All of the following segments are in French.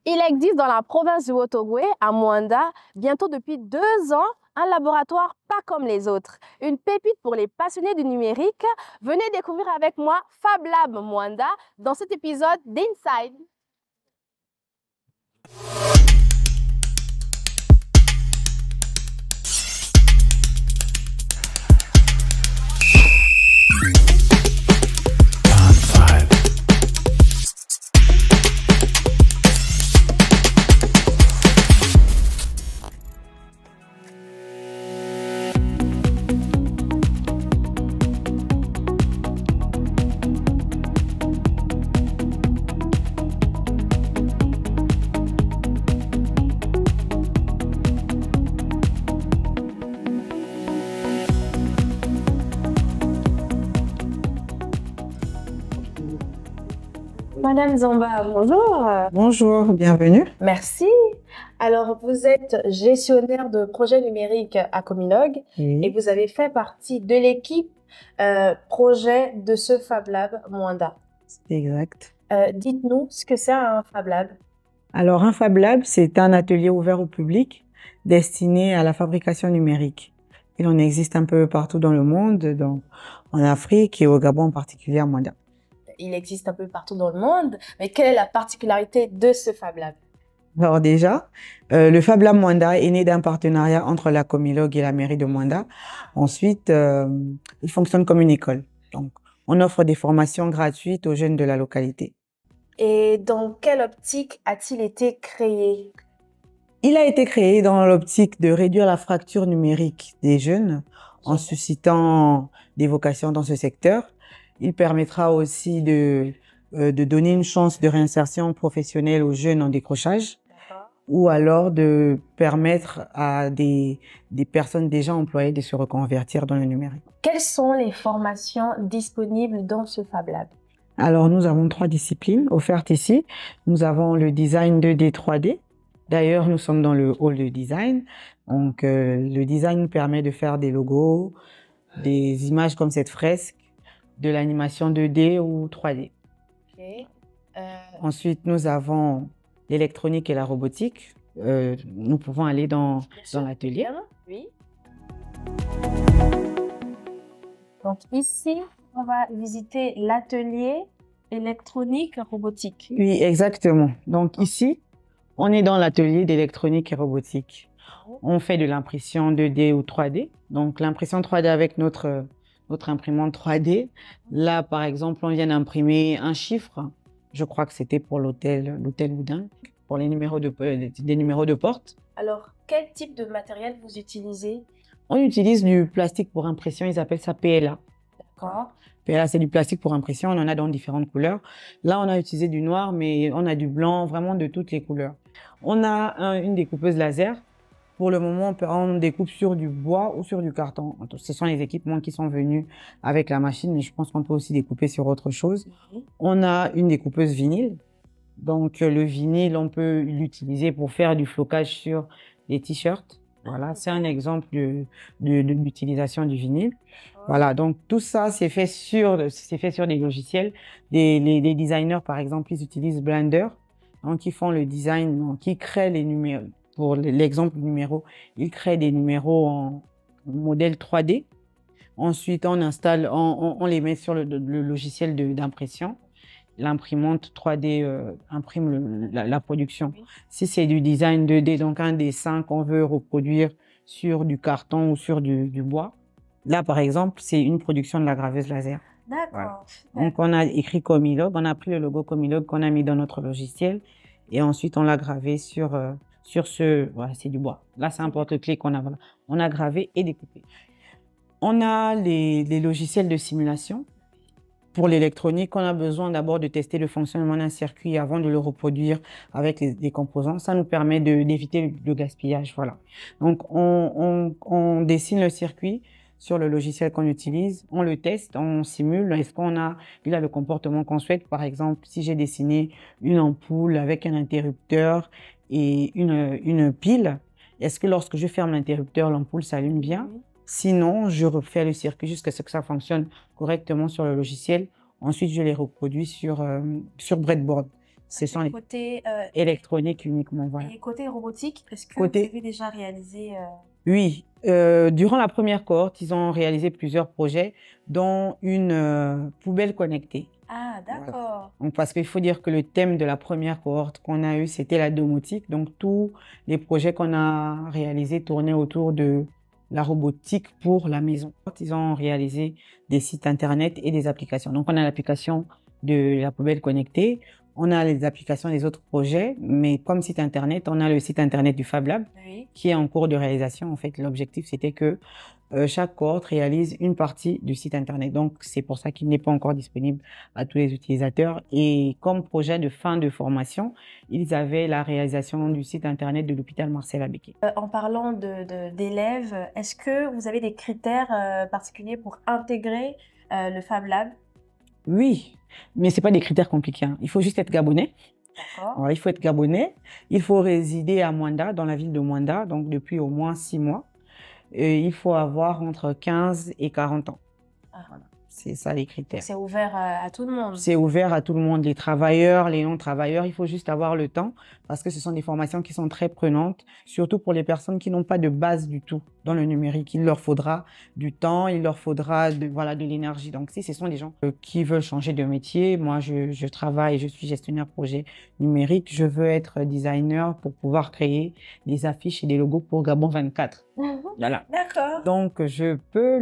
Il existe dans la province du Haut-Ogooué, à Moanda, bientôt depuis 2 ans, un laboratoire pas comme les autres. Une pépite pour les passionnés du numérique. Venez découvrir avec moi Fab Lab Moanda dans cet épisode d'Inside. Madame Zamba, bonjour. Bonjour, bienvenue. Merci. Alors, vous êtes gestionnaire de projets numériques à Comilog et vous avez fait partie de l'équipe projet de ce Fab Lab Moanda. C'est exact. Dites-nous ce que c'est un Fab Lab. Alors, un Fab Lab, c'est un atelier ouvert au public destiné à la fabrication numérique. Il en existe un peu partout dans le monde, en Afrique et au Gabon en particulier à Moanda. Il existe un peu partout dans le monde, mais quelle est la particularité de ce Fab Lab? Alors déjà, le Fab Lab Moanda est né d'un partenariat entre la Comilog et la mairie de Moanda. Ensuite, il fonctionne comme une école. Donc, on offre des formations gratuites aux jeunes de la localité. Et dans quelle optique a-t-il été créé? Il a été créé dans l'optique de réduire la fracture numérique des jeunes en suscitant des vocations dans ce secteur. Il permettra aussi de donner une chance de réinsertion professionnelle aux jeunes en décrochage ou alors de permettre à des personnes déjà employées de se reconvertir dans le numérique. Quelles sont les formations disponibles dans ce Fab Lab? Alors, nous avons 3 disciplines offertes ici. Nous avons le design 2D, 3D. D'ailleurs, nous sommes dans le hall de design. Donc, le design permet de faire des logos, des images comme cette fresque, de l'animation 2D ou 3D. Okay. Ensuite, nous avons l'électronique et la robotique. Nous pouvons aller dans l'atelier. Oui. Donc ici, on va visiter l'atelier électronique et robotique. Oui, exactement. Donc ici, on est dans l'atelier d'électronique et robotique. On fait de l'impression 2D ou 3D. Donc l'impression 3D avec notre imprimante 3D. Là, par exemple, on vient d'imprimer un chiffre. Je crois que c'était pour l'hôtel Boudin, pour les numéros des numéros de porte. Alors, quel type de matériel vous utilisez? On utilise du plastique pour impression, ils appellent ça PLA. D'accord. PLA, c'est du plastique pour impression, on en a dans différentes couleurs. Là, on a utilisé du noir, mais on a du blanc, vraiment de toutes les couleurs. On a une découpeuse laser. Pour le moment, on découpe sur du bois ou sur du carton. Ce sont les équipements qui sont venus avec la machine, mais je pense qu'on peut aussi découper sur autre chose. On a une découpeuse vinyle. Donc, le vinyle, on peut l'utiliser pour faire du flocage sur les t-shirts. Voilà, c'est un exemple de l'utilisation du vinyle. Voilà, donc tout ça, c'est fait sur des logiciels. Les designers, par exemple, ils utilisent Blender. Donc, ils font le design, donc ils créent les numéros. Pour l'exemple numéro, ils créent des numéros en modèle 3D. Ensuite, on les met sur le logiciel d'impression. L'imprimante 3D imprime la production. Si c'est du design 2D, donc un dessin qu'on veut reproduire sur du carton ou sur du bois, là, par exemple, c'est une production de la graveuse laser. D'accord. Voilà. Donc, on a écrit Comilog, on a pris le logo Comilog qu'on a mis dans notre logiciel et ensuite, on l'a gravé sur voilà, c'est du bois. Là, c'est un porte-clés qu'on a, voilà. On a gravé et découpé. On a les logiciels de simulation. Pour l'électronique, on a besoin d'abord de tester le fonctionnement d'un circuit avant de le reproduire avec les composants. Ça nous permet d'éviter le gaspillage, voilà. Donc, on dessine le circuit sur le logiciel qu'on utilise, on le teste, on simule. Est-ce il a le comportement qu'on souhaite? Par exemple, si j'ai dessiné une ampoule avec un interrupteur et une pile, est-ce que lorsque je ferme l'interrupteur, l'ampoule s'allume bien? Sinon, je refais le circuit jusqu'à ce que ça fonctionne correctement sur le logiciel. Ensuite, je les reproduis sur breadboard. Ce sont les Côté, électroniques uniquement, voilà. et côté robotique, est-ce que Côté- vous avez déjà réalisé Oui, durant la première cohorte, ils ont réalisé plusieurs projets, dont une poubelle connectée. Ah, d'accord. Donc, parce qu'il faut dire que le thème de la première cohorte qu'on a eu, c'était la domotique. Donc, tous les projets qu'on a réalisés tournaient autour de la robotique pour la maison. Ils ont réalisé des sites internet et des applications. Donc, on a l'application de la poubelle connectée, on a les applications des autres projets, mais comme site internet, on a le site internet du Fab Lab Oui. qui est en cours de réalisation. En fait, l'objectif, c'était que chaque cohorte réalise une partie du site internet. Donc, c'est pour ça qu'il n'est pas encore disponible à tous les utilisateurs. Et comme projet de fin de formation, ils avaient la réalisation du site internet de l'hôpital Marcel Abéqué. En parlant d'élèves, est-ce que vous avez des critères particuliers pour intégrer le Fab Lab? Oui, mais c'est pas des critères compliqués, hein. Il faut juste être gabonais. D'accord. Alors, il faut être gabonais. Il faut résider à Mwanda, dans la ville de Mwanda, donc depuis au moins 6 mois. Et il faut avoir entre 15 et 40 ans. Ah. Voilà. C'est ça les critères. C'est ouvert à tout le monde. C'est ouvert à tout le monde, les travailleurs, les non-travailleurs. Il faut juste avoir le temps parce que ce sont des formations qui sont très prenantes, surtout pour les personnes qui n'ont pas de base du tout dans le numérique. Il leur faudra du temps, il leur faudra de l'énergie. Donc, si ce sont des gens qui veulent changer de métier, moi, je travaille, je suis gestionnaire projet numérique. Je veux être designer pour pouvoir créer des affiches et des logos pour Gabon 24. Voilà. D'accord. Donc, je peux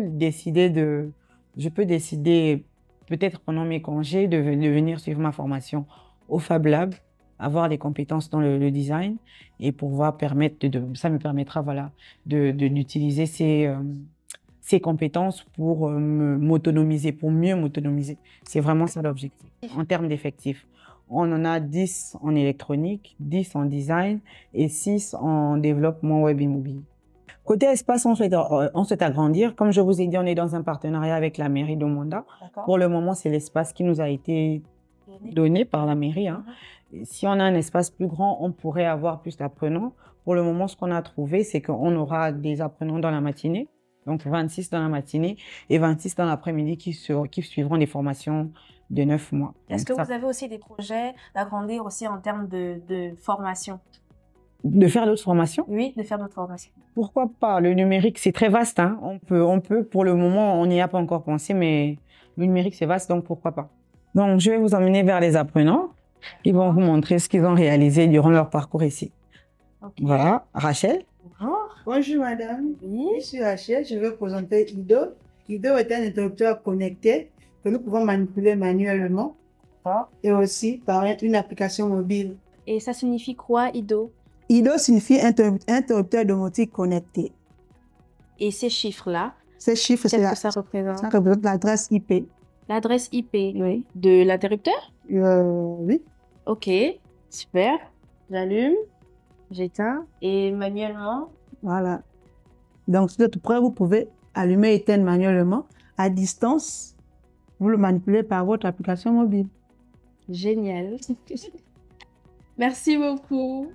décider peut-être pendant mes congés de venir suivre ma formation au Fab Lab, avoir des compétences dans le design et pouvoir ça me permettra voilà, d'utiliser ces compétences pour m'autonomiser, pour mieux m'autonomiser. C'est vraiment ça l'objectif. En termes d'effectifs, on en a 10 en électronique, 10 en design et 6 en développement web et mobile. Côté espace, on souhaite agrandir. Comme je vous ai dit, on est dans un partenariat avec la mairie de Mwanda. Pour le moment, c'est l'espace qui nous a été donné par la mairie, hein. Si on a un espace plus grand, on pourrait avoir plus d'apprenants. Pour le moment, ce qu'on a trouvé, c'est qu'on aura des apprenants dans la matinée, donc 26 dans la matinée et 26 dans l'après-midi qui suivront des formations de 9 mois. Est-ce que vous avez aussi des projets d'agrandir aussi en termes de formation? De faire d'autres formations? Oui, de faire d'autres formations. Pourquoi pas? Le numérique, c'est très vaste, hein. On peut, pour le moment, on n'y a pas encore pensé, mais le numérique, c'est vaste, donc pourquoi pas? Donc, je vais vous emmener vers les apprenants. Ils vont vous montrer ce qu'ils ont réalisé durant leur parcours ici. Okay. Voilà. Rachel? Bonjour. Bonjour madame, Oui. je suis Rachel, je veux présenter IDO. IDO est un interrupteur connecté que nous pouvons manipuler manuellement et aussi par une application mobile. Et ça signifie quoi, IDO? IDO signifie interrupteur domotique connecté. Et ces chiffres-là, Ces chiffres, qu'est-ce que ça représente? ça représente l'adresse IP. L'adresse IP de l'interrupteur? Oui. Ok, super. J'allume, j'éteins et manuellement. Voilà. Donc, si vous êtes prêt, vous pouvez allumer et éteindre manuellement à distance. Vous le manipulez par votre application mobile. Génial. Merci beaucoup.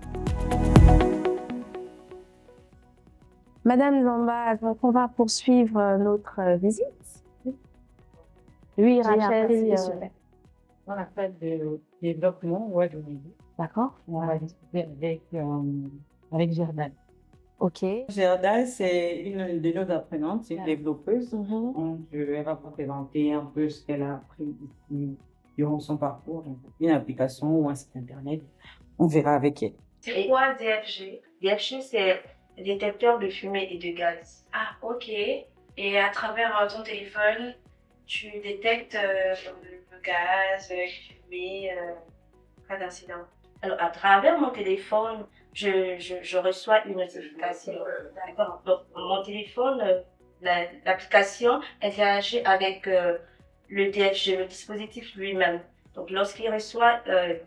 Madame Zamba, donc on va poursuivre notre visite. Oui, Rachel, c'est super. On a fait de développement web et mobile. D'accord. On va discuter avec Gerdal. Ok. Gerdal, c'est une de nos apprenantes, c'est une développeuse. Mhm. Donc, elle va vous présenter un peu ce qu'elle a appris ici durant son parcours, une application ou un site internet. On verra avec elle. C'est quoi DFG? DFG, c'est détecteur de fumée et de gaz. Ah, ok. Et à travers ton téléphone, tu détectes le gaz, la fumée, cas d'incident. Alors, à travers mon téléphone, je reçois une notification. D'accord. Donc, mon téléphone, l'application, elle réagit avec le DFG, le dispositif lui-même. Donc, lorsqu'il reçoit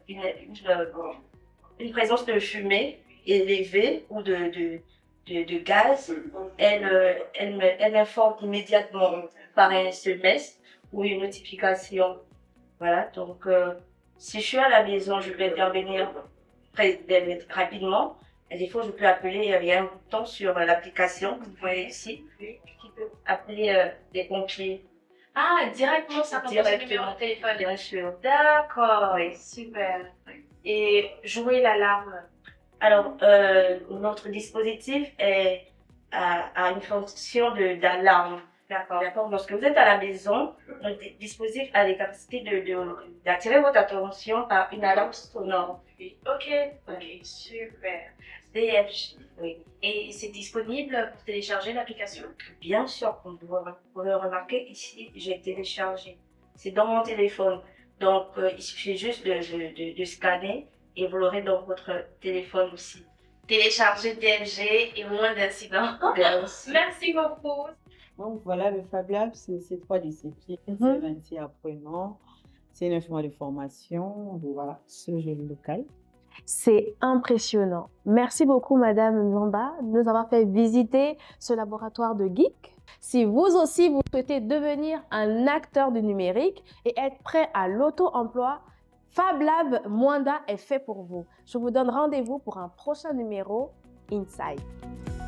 une présence de fumée élevée ou de gaz, elle m'informe immédiatement par un SMS ou une notification. Voilà, donc si je suis à la maison, je peux intervenir rapidement. Et des fois, je peux appeler, il y a un bouton sur l'application que vous voyez ici, qui peut appeler des pompiers. Ah, directement, ça propose le numéro de téléphone. Bien sûr. D'accord, super. Et jouer l'alarme. Alors, notre dispositif a une fonction d'alarme. D'accord. D'accord. Lorsque vous êtes à la maison, notre dispositif a les capacités d'attirer votre attention par une alarme sonore. Ok, super. DFG. Oui. Et c'est disponible pour télécharger l'application? Bien sûr, vous pouvez remarquer ici, j'ai téléchargé. C'est dans mon téléphone. Donc, il suffit juste de scanner et vous l'aurez dans votre téléphone aussi. Télécharger DFG et moins d'incidents. Merci beaucoup. Donc voilà, le Fab Lab, c'est 3 disciplines, c'est 26 apprenants, c'est 9 mois de formation, voilà, ce joli local. C'est impressionnant. Merci beaucoup, Madame Nzamba, de nous avoir fait visiter ce laboratoire de geek. Si vous aussi, vous souhaitez devenir un acteur du numérique et être prêt à l'auto-emploi, Fab Lab Mwanda est fait pour vous. Je vous donne rendez-vous pour un prochain numéro Inside.